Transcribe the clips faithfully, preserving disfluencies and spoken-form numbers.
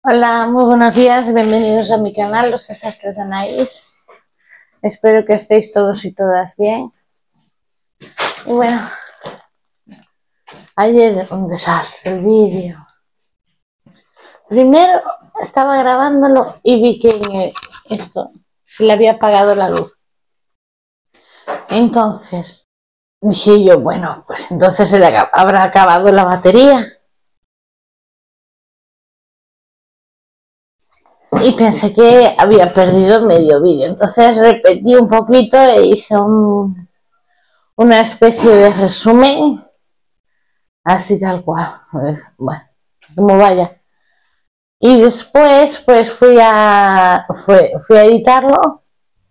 Hola, muy buenos días, bienvenidos a mi canal, Los Desastres de Anaís. Espero que estéis todos y todas bien. Y bueno, ayer un desastre el vídeo. Primero estaba grabándolo y vi que en esto se le había apagado la luz. Entonces dije yo, bueno, pues entonces se le habrá acabado la batería. Y pensé que había perdido medio vídeo. Entonces repetí un poquito e hice un, una especie de resumen. Así tal cual, bueno, como vaya. Y después, pues fui a, fui, fui a editarlo.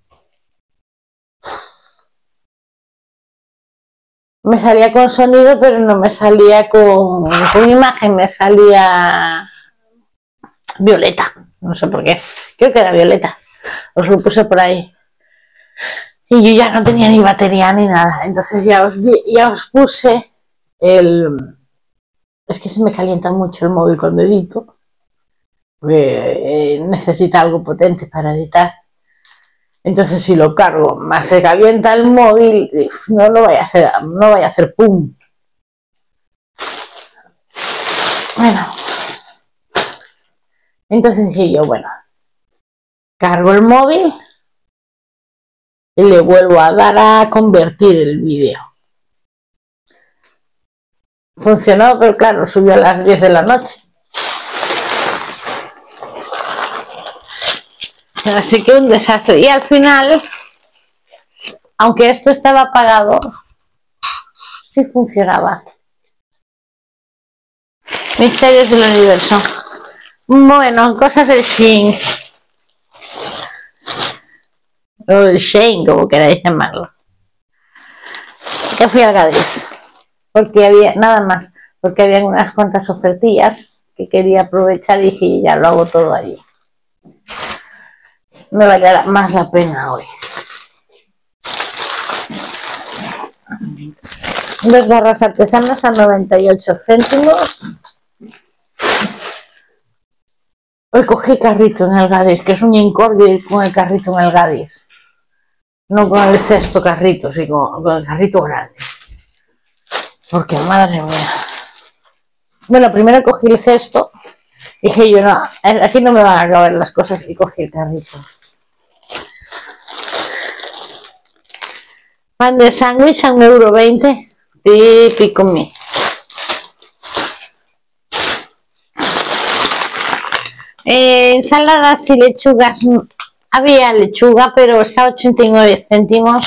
Me salía con sonido, pero no me salía con, con imagen, me salía violeta. No sé por qué, creo que era violeta. Os lo puse por ahí. Y yo ya no tenía ni batería ni nada. Entonces ya os, ya os puse el... Es que se me calienta mucho el móvil cuando edito. Porque necesita algo potente para editar. Entonces si lo cargo más se calienta el móvil, no, no vaya a hacer, no vaya a hacer pum. Bueno, entonces dije yo, bueno, cargo el móvil y le vuelvo a dar a convertir el vídeo. Funcionó, pero claro, subió a las diez de la noche. Así que un desastre. Y al final, aunque esto estaba apagado, sí funcionaba. Misterios del universo. Bueno, cosas del Shein. O el Shein, como queráis llamarlo. Que fui a Gadis. Porque había, nada más, porque había unas cuantas ofertillas que quería aprovechar y dije, ya lo hago todo allí. Me vale más la pena hoy. Dos barras artesanas a noventa y ocho céntimos. Hoy cogí carrito en el Gadis, que es un incordio con el carrito en el Gadis. No con el cesto carrito, sino con, con el carrito grande. Porque madre mía. Bueno, primero cogí el cesto. Dije yo, no, aquí no me van a acabar las cosas, y cogí el carrito. Pan de sándwich a un euro veinte. Típico mío. Eh, ensaladas y lechugas. Había lechuga, pero está a ochenta y nueve céntimos.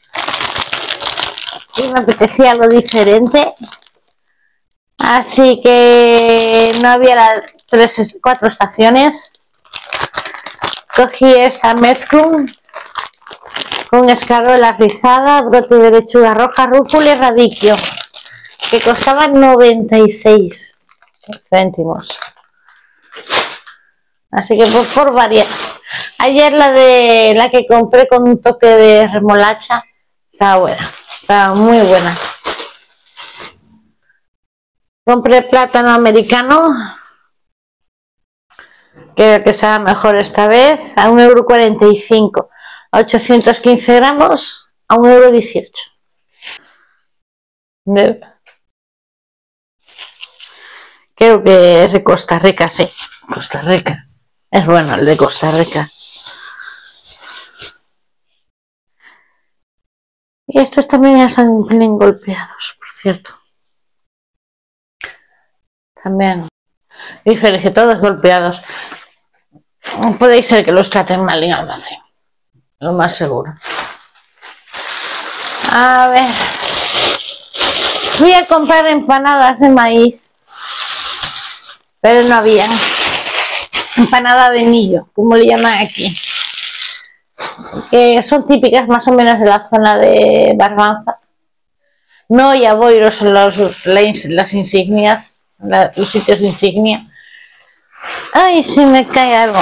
Y me apetecía algo diferente. Así que no había las tres, cuatro estaciones. Cogí esta mezcla con escarola rizada, brote de lechuga roja, rúcula y radicchio, que costaba noventa y seis céntimos. Así que por, por varias. Ayer la de la que compré con un toque de remolacha estaba buena, estaba muy buena. Compré plátano americano, creo que estaba mejor esta vez, a un euro cuarenta y cinco, a ochocientos quince gramos, a un euro dieciocho. De... Creo que es de Costa Rica, sí, Costa Rica. Es bueno el de Costa Rica. Y estos también ya están bien golpeados, por cierto. También. Diferencia, todos golpeados. Puede ser que los traten mal en almacén. Lo más seguro. A ver. Fui a comprar empanadas de maíz. Pero no había. Empanada de millo, como le llaman aquí. Que son típicas más o menos de la zona de Barbanza. No, ya voy los, los, las, las insignias, la, los sitios de insignia. Ay, se me cae algo.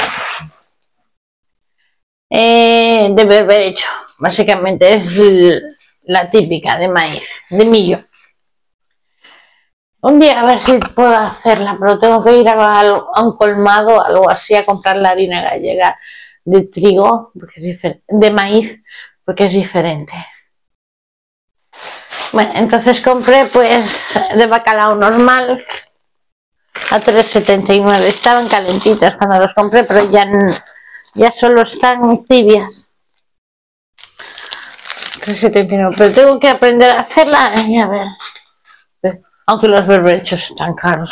Eh, de berberecho, básicamente es la típica de maíz, de millo. Un día a ver si puedo hacerla, pero tengo que ir a, a un colmado, algo así, a comprar la harina gallega de trigo, porque es diferente, de maíz, porque es diferente. Bueno, entonces compré pues de bacalao normal a tres setenta y nueve. Estaban calentitas cuando los compré, pero ya, ya solo están tibias. tres setenta y nueve, pero tengo que aprender a hacerla y a ver. Aunque los berberechos están caros.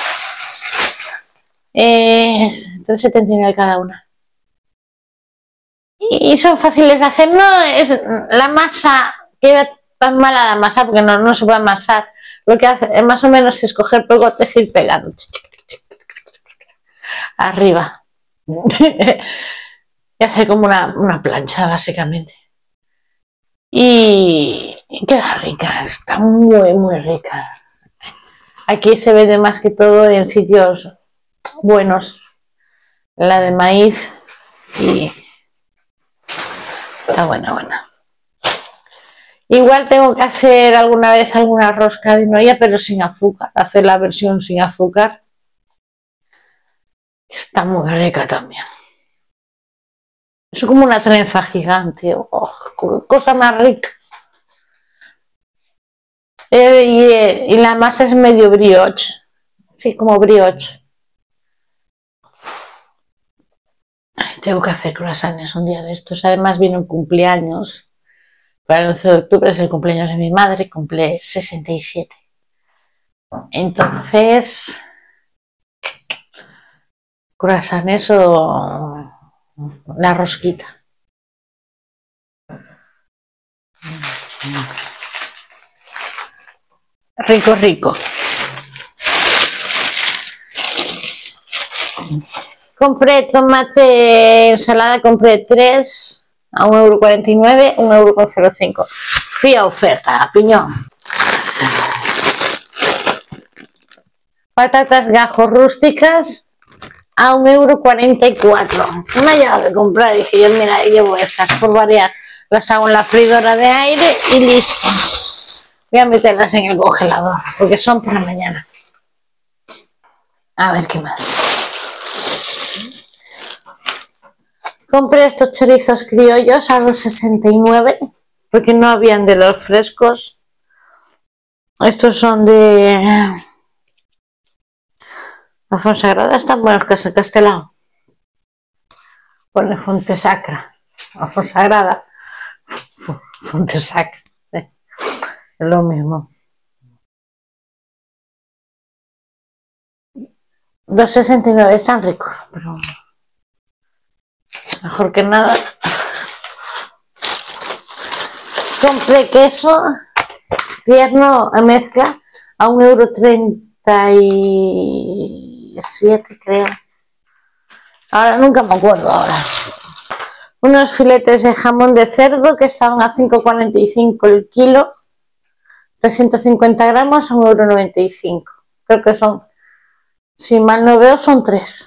Es tres setenta y nueve cada una. Y son fáciles de hacer, no es la masa, queda tan mala la masa porque no, no se puede amasar. Lo que hace es más o menos es coger pegotes y ir pegando arriba. Y hacer como una, una plancha básicamente. Y queda rica, está muy muy rica. Aquí se vende más que todo en sitios buenos, la de maíz, y está buena, buena. Igual tengo que hacer alguna vez alguna rosca de noria, pero sin azúcar, hacer la versión sin azúcar, está muy rica también. Es como una trenza gigante, oh, cosa más rica. Eh, y, eh, y la masa es medio brioche, sí, como brioche. Ay, tengo que hacer croissants un día de estos. Además viene un cumpleaños. Para el once de octubre es el cumpleaños de mi madre, cumple sesenta y siete. Entonces, croissants o la rosquita. Rico, rico. Compré tomate, ensalada, compré tres a un euro cuarenta y nueve, un euro con cero cinco. Fui a oferta, a piñón. Patatas gajos rústicas a un euro cuarenta y cuatro. Una llave de comprar, dije yo, mira, llevo estas por variar. Las hago en la freidora de aire y listo. Voy a meterlas en el congelador, porque son para mañana. A ver qué más. Compré estos chorizos criollos a dos sesenta y nueve, porque no habían de los frescos. Estos son de la Fonsagrada, están buenos, que es Castelao. Pone Fontesacra, la Fonsagrada, Fontesacra, sí. Es lo mismo. dos sesenta y nueve, están ricos, pero mejor que nada. Compré queso tierno a mezcla a un euro treinta y siete, creo. Ahora nunca me acuerdo ahora. Unos filetes de jamón de cerdo que estaban a cinco cuarenta y cinco el kilo, trescientos cincuenta gramos a un euro noventa y cinco. Creo que son, si mal no veo, son tres.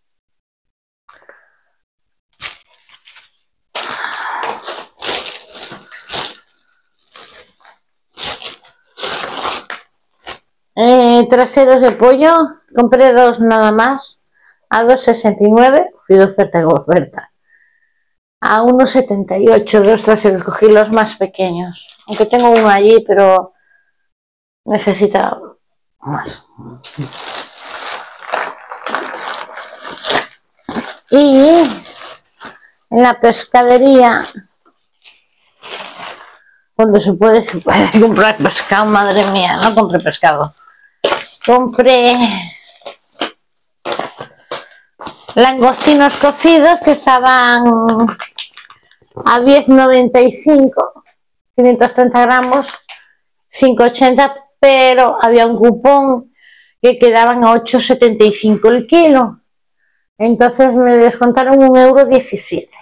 Eh, traseros de pollo, compré dos nada más a dos sesenta y nueve, fui de oferta en oferta, a uno setenta y ocho, dos traseros, cogí los más pequeños, aunque tengo uno allí, pero necesita más. Y en la pescadería, cuando se puede, se puede comprar pescado, madre mía, no compré pescado. Compré langostinos cocidos que estaban a diez noventa y cinco, quinientos treinta gramos, cinco ochenta, pero había un cupón que quedaban a ocho setenta y cinco el kilo. Entonces me descontaron un euro diecisiete.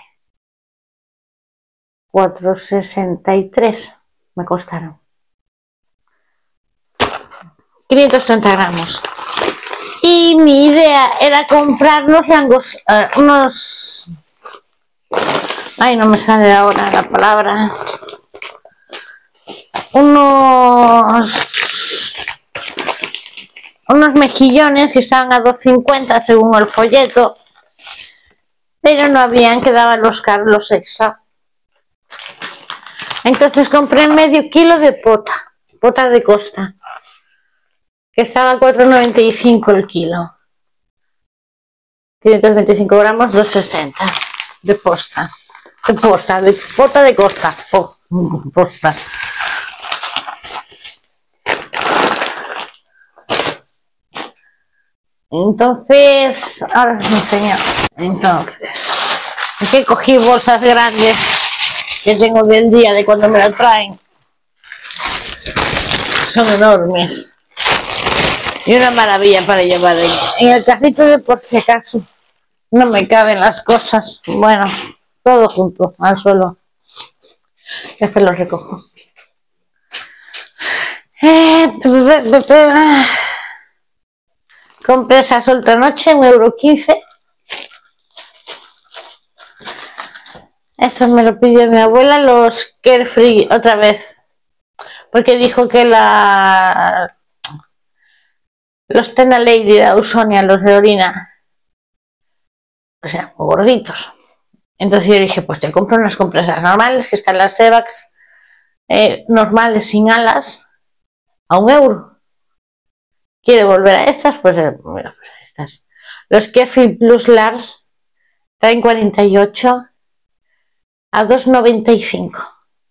cuatro sesenta y tres me costaron. quinientos treinta gramos. Y mi idea era comprar unos langos, uh, unos... Ay, no me sale ahora la palabra. Unos unos mejillones que estaban a dos cincuenta según el folleto, pero no habían, quedaban los carlos extra. Entonces compré medio kilo de pota, pota de costa, que estaba a cuatro noventa y cinco el kilo. quinientos veinticinco gramos, dos sesenta de posta, de posta, de pota de costa, oh, posta. Entonces, ahora os enseño. Entonces, es que cogí bolsas grandes que tengo del día de cuando me la traen. Son enormes. Y una maravilla para llevar en, en el carrito de por si acaso no me caben las cosas. Bueno, todo junto al suelo. Ya se lo recojo. Eh, compré esas otra noche, un euro quince. Eso me lo pidió mi abuela, los Carefree otra vez. Porque dijo que la los Tena Lady de Ausonia, los de orina, pues eran muy gorditos. Entonces yo dije, pues te compro unas compresas normales, que están las Evax eh, normales sin alas, a un euro. ¿Quiere volver a estas? Pues, eh, bueno, pues a estas. Los Carefree Plus Large traen cuarenta y ocho a dos noventa y cinco.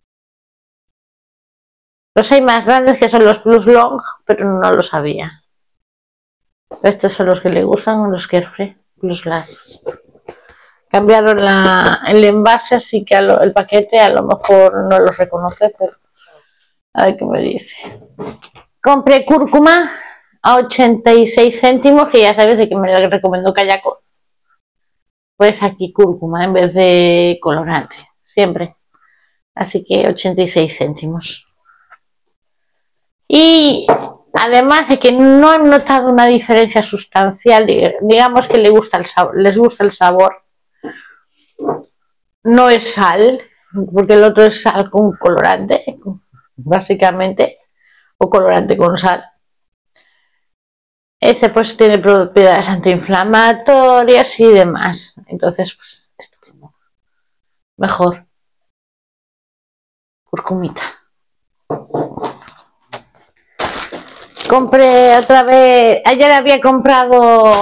Los hay más grandes que son los Plus Long, pero no lo sabía. Estos son los que le gustan, los Carefree Plus Large. Cambiaron la, el envase, así que a lo, el paquete a lo mejor no los reconoce, pero a ver qué me dice. Compré cúrcuma a ochenta y seis céntimos, que ya sabes de que me la recomendó Kayako. Pues aquí cúrcuma en vez de colorante, siempre. Así que ochenta y seis céntimos. Y además de que no he notado una diferencia sustancial, digamos que le gusta el sabor, les gusta el sabor. No es sal, porque el otro es sal con colorante, básicamente, o colorante con sal. Ese pues tiene propiedades antiinflamatorias y demás. Entonces, pues, estupendo. Mejor. Curcumita. Compré otra vez, ayer había comprado...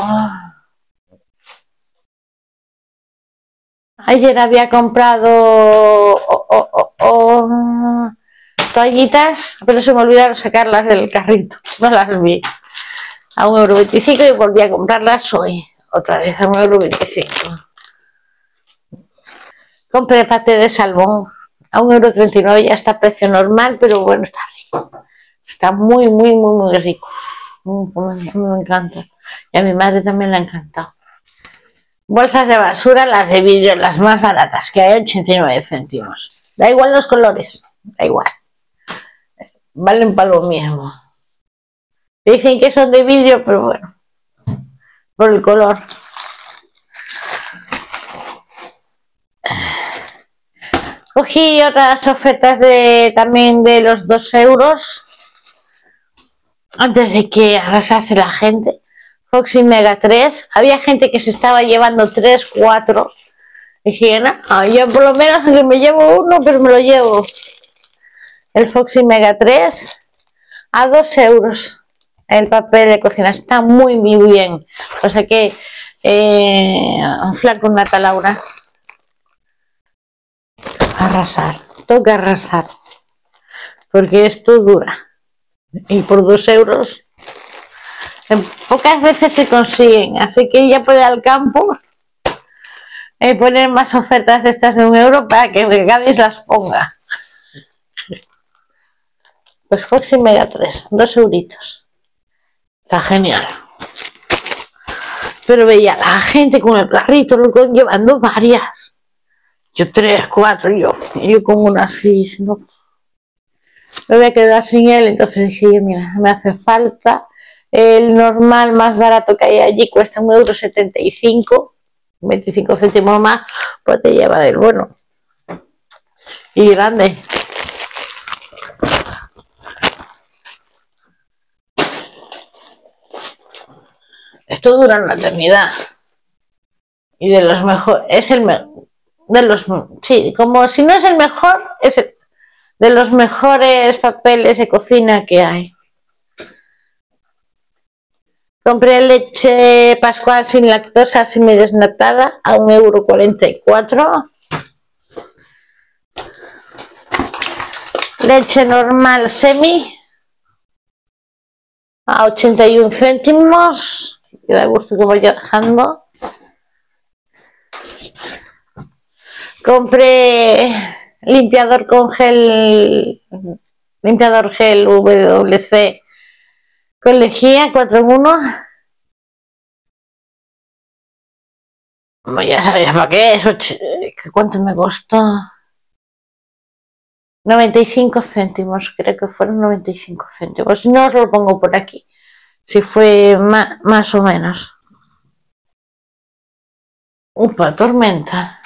Ayer había comprado oh, oh, oh, oh, toallitas, pero se me olvidaron sacarlas del carrito, no las vi. A un euro veinticinco y volví a comprarlas hoy, otra vez a un euro veinticinco. Compré paté de salmón a un euro treinta y nueve, ya está a precio normal, pero bueno, está rico. Está muy, muy, muy, muy rico. Me, me encanta. Y a mi madre también le ha encantado. Bolsas de basura, las de vidrio, las más baratas, que hay ochenta y nueve céntimos. Da igual los colores, da igual. Valen para lo mismo. Dicen que son de vidrio, pero bueno, por el color. Cogí otras ofertas de también de los dos euros, antes de que arrasase la gente. Foxy Mega tres, había gente que se estaba llevando tres, cuatro. Dije, no, yo por lo menos que me llevo uno, pero me lo llevo. El Foxy Mega tres a dos euros. El papel de cocina está muy, muy bien. O sea que, eh, flaco Nata Laura. Arrasar, toca arrasar. Porque esto dura. Y por dos euros. Pocas veces se consiguen, así que ya puede al campo eh, poner más ofertas de estas de un euro para que Regadis las ponga. Pues Foxy Mega tres, dos euritos. Está genial. Pero veía a la gente con el carrito llevando varias. Yo tres, cuatro, yo, yo con una así, no. Me voy a quedar sin él, entonces dije yo, mira, me hace falta. El normal más barato que hay allí cuesta un euro setenta y cinco, veinticinco céntimos más, pues te lleva del bueno y grande. Esto dura una eternidad. Y de los mejores, es el mejor, de los, sí, como si no es el mejor, es el, de los mejores papeles de cocina que hay. Compré leche Pascual sin lactosa semidesnatada a un euro cuarenta y cuatro. Leche normal semi a ochenta y un céntimos. Que da gusto que vaya bajando. Compré limpiador con gel, limpiador gel W W C con lejía cuatro en uno. Ya sabéis para qué es. ¿Cuánto me costó? noventa y cinco céntimos, creo que fueron noventa y cinco céntimos. No os lo pongo por aquí, si fue más, más o menos. Upa, tormenta.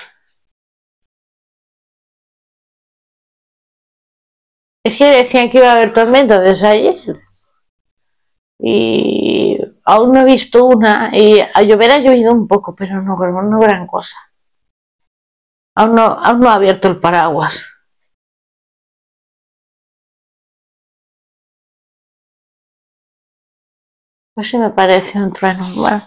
Es que decían que iba a haber tormenta desde ayer. Y aún no he visto una. Y a llover ha llovido un poco, pero no, no gran cosa. Aún no, aún no ha abierto el paraguas. Pues sí me parece un trueno. Bueno,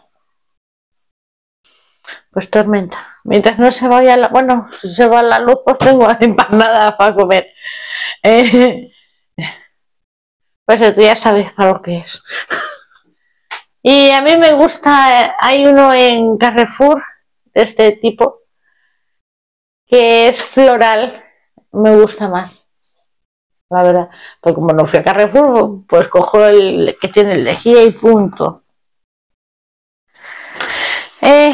pues tormenta. Mientras no se vaya la... Bueno, si se va la luz, pues tengo empanadas para comer. Eh, pues tú ya sabes para lo que es. Y a mí me gusta, hay uno en Carrefour de este tipo, que es floral, me gusta más, la verdad. Pues como no fui a Carrefour, pues cojo el que tiene lejía y punto. Eh,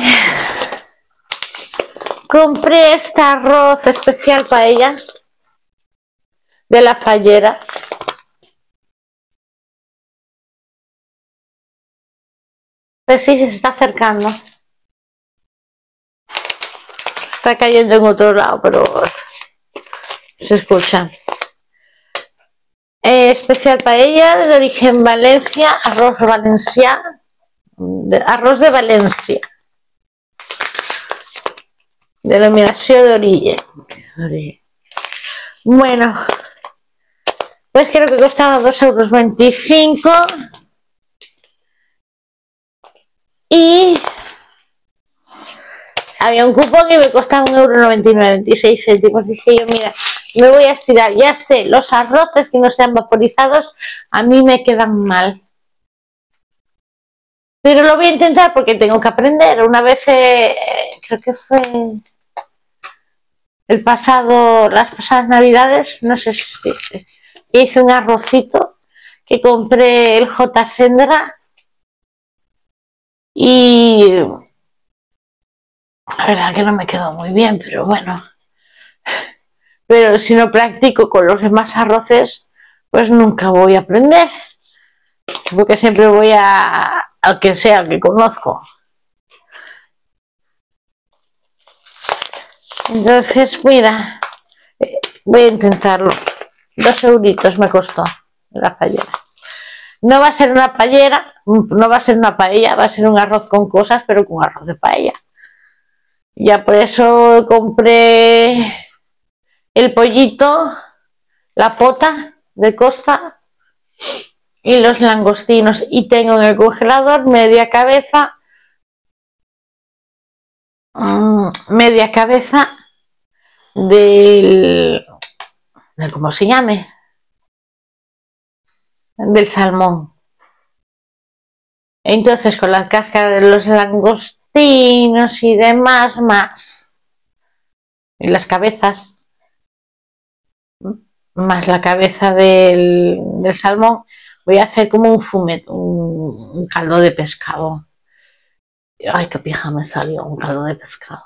compré este arroz especial para ella, de la Fallera. Pues sí, se está acercando. Está cayendo en otro lado, pero se escucha. Eh, especial paella de origen Valencia, arroz valenciano, de, arroz de Valencia, denominación de origen. Bueno, pues creo que costaba dos euros veinticinco y había un cupón y me costaba un euro noventa y nueve, veintiséis céntimos. Dije yo, mira, me voy a estirar, ya sé, los arroces que no sean vaporizados a mí me quedan mal, pero lo voy a intentar porque tengo que aprender. Una vez, eh, creo que fue el pasado, las pasadas navidades, no sé si hice un arrocito que compré el J. Sendra y la verdad que no me quedó muy bien, pero bueno. Pero si no practico con los demás arroces, pues nunca voy a aprender, porque siempre voy a al que sea, al que conozco. Entonces, mira, voy a intentarlo. Dos euritos me costó la paellera. No va a ser una paellera, no va a ser una paella, va a ser un arroz con cosas, pero con arroz de paella. Ya por eso compré el pollito, la pota de costa y los langostinos, y tengo en el congelador media cabeza, mmm, media cabeza del, del, ¿cómo se llame? Del salmón. Entonces con la cáscara de los langostinos y demás más, y las cabezas, más la cabeza del, del salmón, voy a hacer como un fumet, un, un caldo de pescado. Ay, qué pija me salió un caldo de pescado.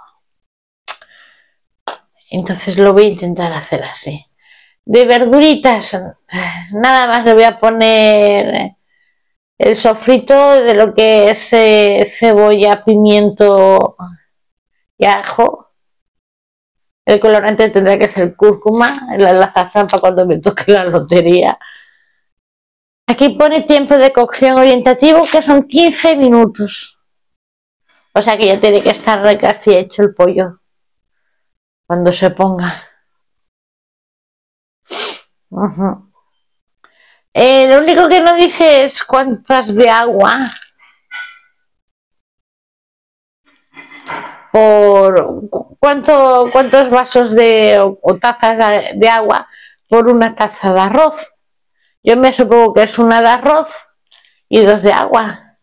Entonces lo voy a intentar hacer así. De verduritas, nada más le voy a poner el sofrito de lo que es eh, cebolla, pimiento y ajo. El colorante tendrá que ser cúrcuma, el azafrán para cuando me toque la lotería. Aquí pone tiempo de cocción orientativo, que son quince minutos. O sea que ya tiene que estar casi hecho el pollo cuando se ponga. Uh-huh. Eh, lo único que no dice es cuántas de agua por cuánto, cuántos vasos de o, o tazas de agua por una taza de arroz. Yo me supongo que es una de arroz y dos de agua.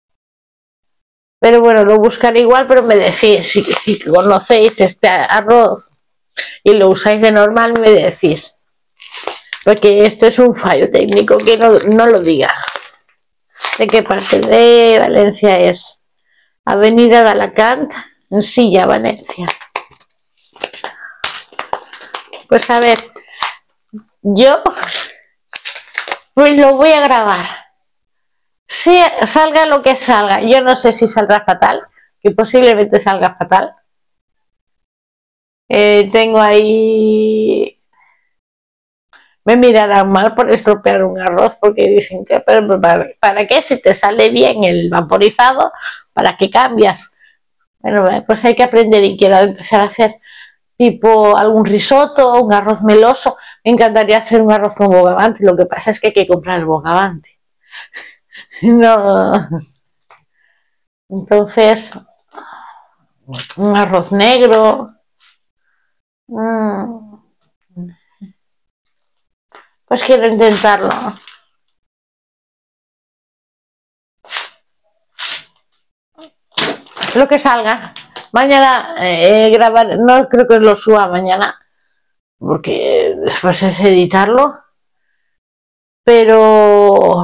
Pero bueno, lo buscaré igual, pero me decís, si, si conocéis este arroz y lo usáis de normal, me decís. Porque esto es un fallo técnico, que no, no lo diga. ¿De qué parte de Valencia es? Avenida de Alacant, en Silla, Valencia. Pues a ver, yo pues lo voy a grabar. Si salga lo que salga, yo no sé si saldrá fatal, que posiblemente salga fatal. Eh, tengo ahí... Me mirarán mal por estropear un arroz, porque dicen que para, para qué, si te sale bien el vaporizado, ¿para qué cambias? Bueno, pues hay que aprender, y quiero empezar a hacer tipo algún risotto, un arroz meloso. Me encantaría hacer un arroz con bogavante, lo que pasa es que hay que comprar el bogavante. No. Entonces, un arroz negro. Pues quiero intentarlo. Lo que salga. Mañana eh, grabar, no creo que lo suba mañana, porque después es editarlo. Pero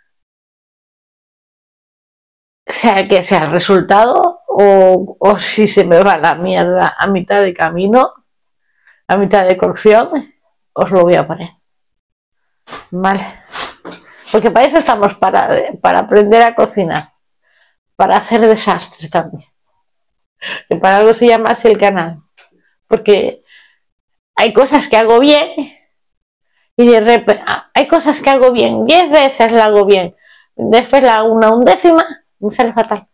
sea que sea el resultado, o, o si se me va la mierda a mitad de camino, a mitad de cocción, os lo voy a poner. Vale. Porque para eso estamos, para, para aprender a cocinar, para hacer desastres también. Que para algo se llama así el canal. Porque hay cosas que hago bien y de repente hay cosas que hago bien, diez veces la hago bien, después la hago una undécima, me sale fatal.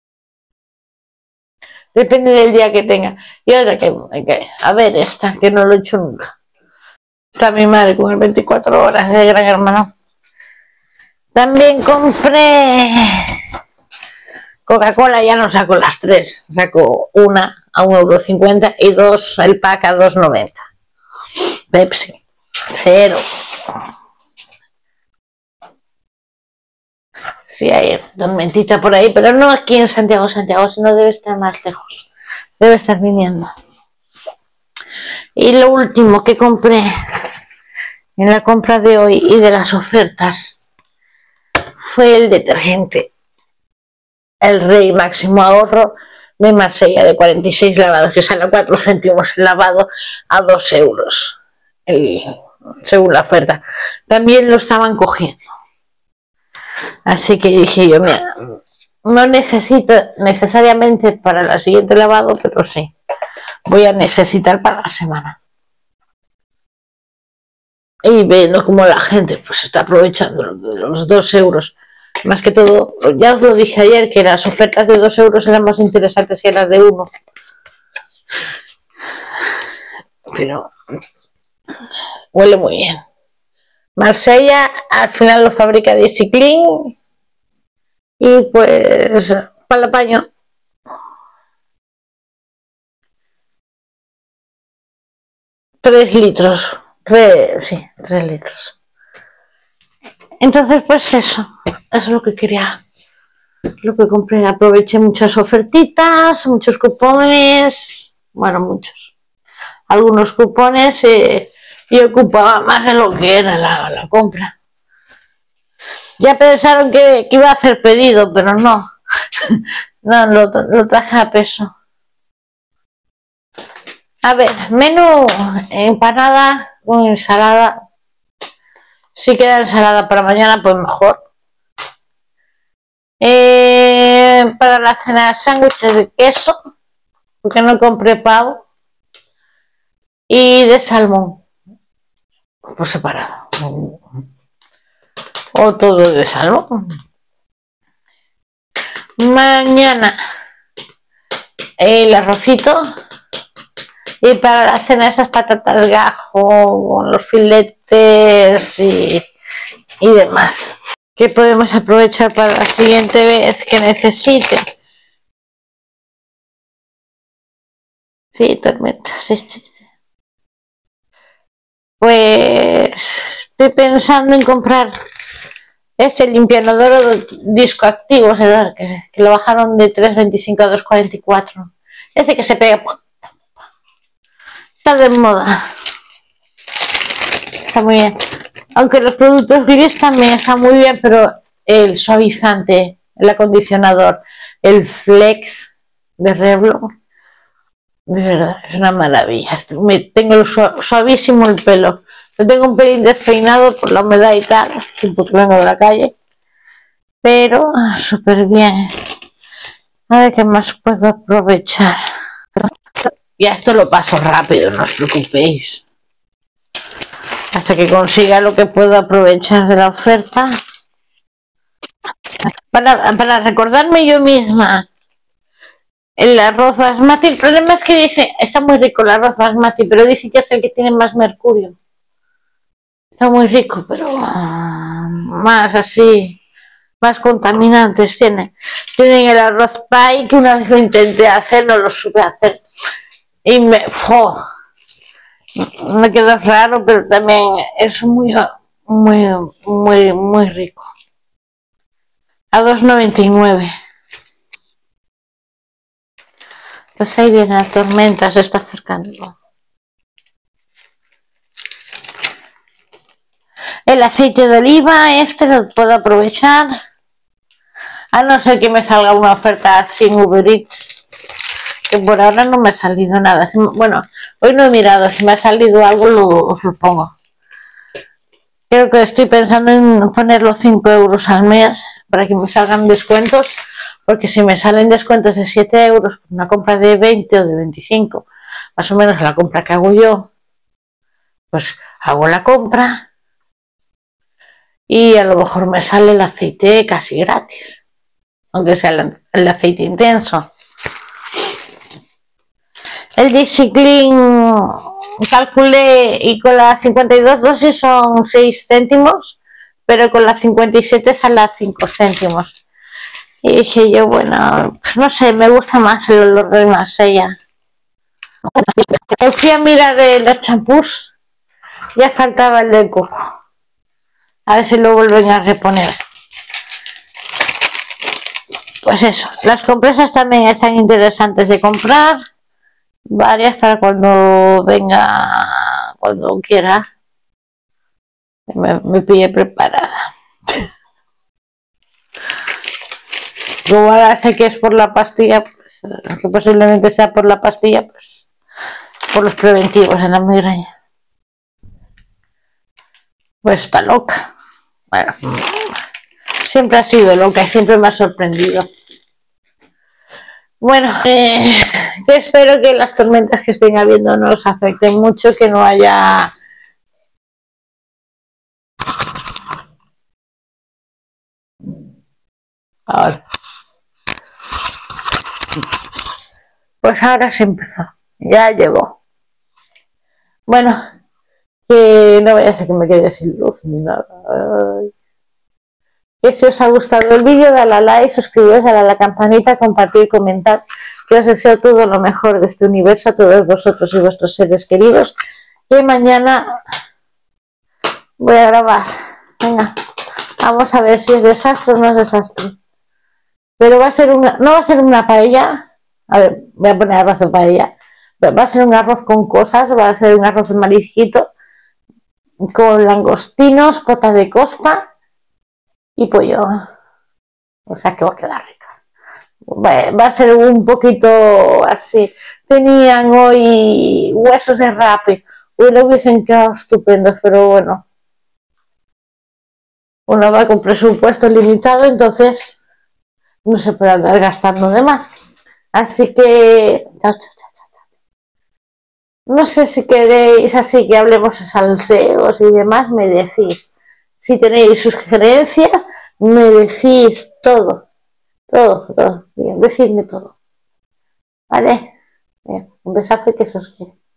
Depende del día que tenga. Y otra que, que a ver, esta que no lo he hecho nunca. Está mi madre con el veinticuatro horas de Gran Hermano. También compré Coca-Cola, ya no saco las tres, saco una a un euro cincuenta y dos el pack a dos noventa. Pepsi, cero. Sí, hay tormentita por ahí, pero no aquí en Santiago, Santiago, sino debe estar más lejos. Debe estar viniendo. Y lo último que compré en la compra de hoy y de las ofertas fue el detergente El Rey Máximo Ahorro de Marsella, de cuarenta y seis lavados, que sale a cuatro céntimos el lavado, a dos euros el, según la oferta. También lo estaban cogiendo, así que dije yo, mira, no necesito necesariamente para la siguiente lavado, pero sí voy a necesitar para la semana. Y viendo como la gente pues está aprovechando los dos euros, más que todo, ya os lo dije ayer, que las ofertas de dos euros eran más interesantes que las de uno. Pero huele muy bien. Marsella al final lo fabrica Easy Clean y pues para el paño. Tres litros. Tres, sí, tres litros. Entonces pues eso, eso es lo que quería. Lo que compré, aproveché muchas ofertitas, muchos cupones, bueno, muchos, algunos cupones, eh, y ocupaba más de lo que era la, la compra. Ya pensaron que, que iba a hacer pedido, pero no, no, lo, lo traje a peso. A ver, menú, empanada con ensalada. Si queda ensalada para mañana, pues mejor. Eh, para la cena, sándwiches de queso, porque no compré pavo, y de salmón, por separado. o todo de salmón. Mañana el arrocito, y para la cena esas patatas gajo con los filetes y, y demás, que podemos aprovechar para la siguiente vez que necesite. Sí, tormenta, sí, sí, sí. Pues estoy pensando en comprar este limpiador de disco activo, que, que lo bajaron de tres veinticinco a dos cuarenta y cuatro. Ese que se pega. Está de moda. Está muy bien. Aunque los productos Gliss también están muy bien, pero el suavizante, el acondicionador, el Flex de Revlon, de verdad, es una maravilla. Me, tengo el suavísimo el pelo. Lo tengo un pelín despeinado por la humedad y tal, porque vengo de la calle. Pero súper bien. A ver qué más puedo aprovechar. Ya esto lo paso rápido, no os preocupéis. Hasta que consiga lo que puedo aprovechar de la oferta. Para, para recordarme yo misma. El arroz basmati, el problema es que dice, está muy rico el arroz basmati, pero dice que es el que tiene más mercurio. Está muy rico, pero más así, más contaminantes tiene. Tienen el arroz pie, que una vez lo intenté hacer, no lo supe hacer. Y me, ¡oh! me quedó raro, pero también es muy, muy, muy, muy rico. A dos noventa y nueve. Pues ahí viene la tormenta, se está acercando. El aceite de oliva, este lo puedo aprovechar. A no ser que me salga una oferta sin Uber Eats, que por ahora no me ha salido nada. Bueno, hoy no he mirado, si me ha salido algo lo, os lo pongo. Creo que estoy pensando en poner los cinco euros al mes para que me salgan descuentos, porque si me salen descuentos de siete euros, una compra de veinte o de veinticinco, más o menos la compra que hago yo, pues hago la compra y a lo mejor me sale el aceite casi gratis, aunque sea el, el aceite intenso. El Dixie Clean calculé y con las cincuenta y dos dosis son seis céntimos, pero con las cincuenta y siete sale a cinco céntimos. Y dije yo, bueno, pues no sé, me gusta más el olor de Marsella. Fui a mirar los champús, ya faltaba el de coco. A ver si lo vuelven a reponer. Pues eso, las compresas también están interesantes de comprar. Varias para cuando venga, cuando quiera. Me, me pille preparada. Como ahora sé que es por la pastilla, pues, que posiblemente sea por la pastilla, pues por los preventivos en la migraña. Pues está loca. Bueno, siempre ha sido loca y siempre me ha sorprendido. Bueno, eh, que espero que las tormentas que estén habiendo no os afecten mucho, que no haya... Ahora. Pues ahora se empezó, ya llegó. Bueno, que no vaya a ser que me quede sin luz ni nada. Ay. Que si os ha gustado el vídeo, dale a like, suscribiros, dale a la campanita, compartir, comentar. Que os deseo todo lo mejor de este universo a todos vosotros y vuestros seres queridos. Que mañana voy a grabar. Venga, vamos a ver si es desastre o no es desastre. Pero va a ser una, no va a ser una paella. A ver, voy a poner arroz de paella. Va a ser un arroz con cosas, va a ser un arroz de marisquito con langostinos, cota de costa y pollo. O sea que va a quedar rica. Va, va a ser un poquito así. Tenían hoy huesos de rape. Hoy lo hubiesen quedado estupendos, pero bueno. Uno va con presupuesto limitado, entonces no se puede andar gastando de más. Así que... Chao, chao, chao, chao. No sé si queréis así que hablemos de salseos y demás, me decís. Si tenéis sugerencias, me decís todo, todo, todo, bien, decidme todo. ¿Vale? Bien, un besazo y que se os quiere.